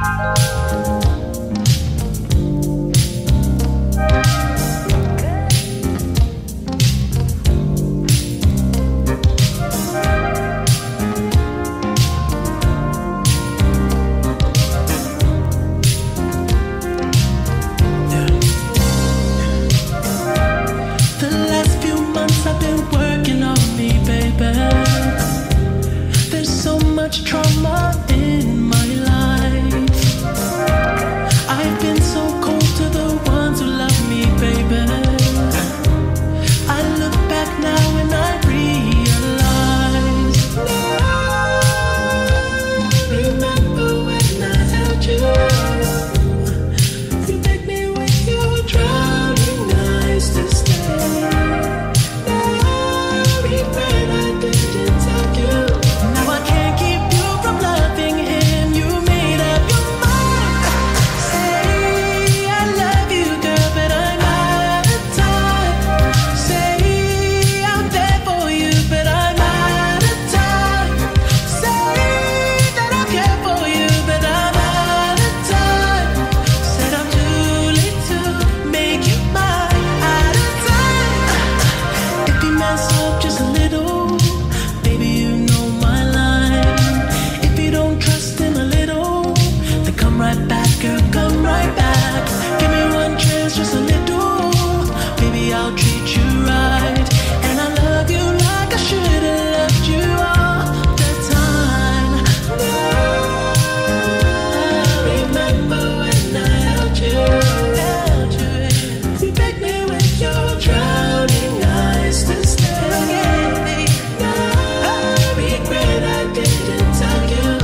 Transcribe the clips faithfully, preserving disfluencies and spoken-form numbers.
Trauma in my life. I've been so cold to the ones who love me, baby. I look back now and I realize. Now, remember when I held you? You begged me with your drowning eyes to stay. Now, regret I didn't tell you. Now I can't keep loving him, you made up your mind. Say I love you, girl, but I'm out of time. Say I'm there for you, but I'm out of time. Say that I care for you, but I'm out of time. Said I'm too late to make you mine. Out of time. If you mess up just a little, baby, you know my line. Don't trust him a little, then come right back, girl, come right back. Give me one chance, just a little, baby, I'll treat you right. And I love you like I should have loved you all the time. Now, remember when I held you, held you, you begged me with your drowning eyes to stay. Now I regret I didn't tell you.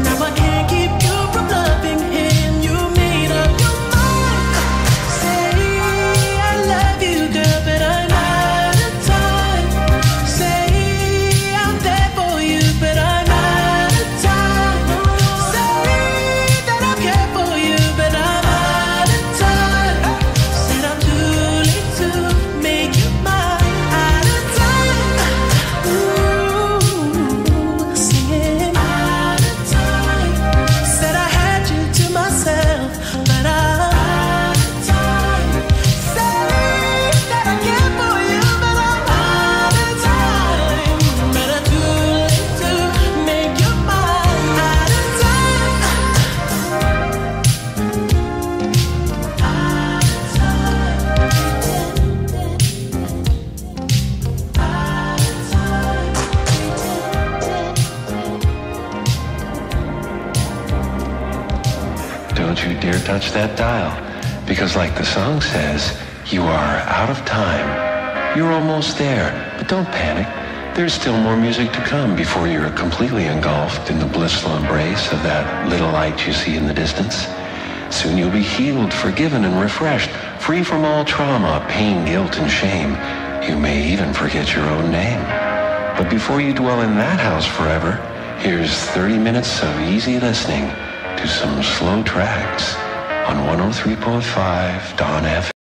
Don't you dare touch that dial, because like the song says, you are out of time. You're almost there, but don't panic. There's still more music to come before you're completely engulfed in the blissful embrace of that little light you see in the distance. Soon you'll be healed, forgiven, and refreshed, free from all trauma, pain, guilt, and shame. You may even forget your own name. But before you dwell in that house forever, here's thirty minutes of easy listening to some slow tracks on one oh three point five Dawn F M.